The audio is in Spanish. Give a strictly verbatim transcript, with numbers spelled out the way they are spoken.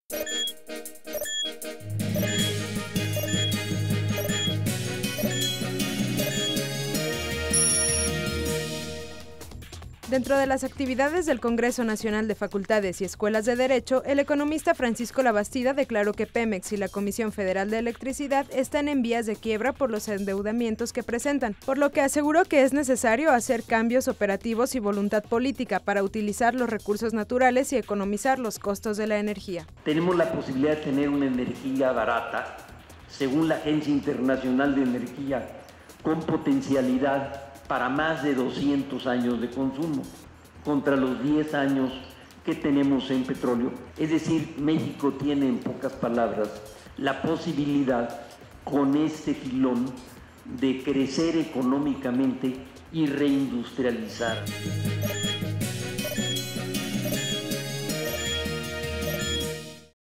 Dentro de las actividades del Congreso Nacional de Facultades y Escuelas de Derecho, el economista Francisco Labastida declaró que Pemex y la Comisión Federal de Electricidad están en vías de quiebra por los endeudamientos que presentan, por lo que aseguró que es necesario hacer cambios operativos y voluntad política para utilizar los recursos naturales y economizar los costos de la energía. Tenemos la posibilidad de tener una energía barata, según la Agencia Internacional de Energía, con potencialidad para más de doscientos años de consumo, contra los diez años que tenemos en petróleo. Es decir, México tiene, en pocas palabras, la posibilidad, con este filón, de crecer económicamente y reindustrializar.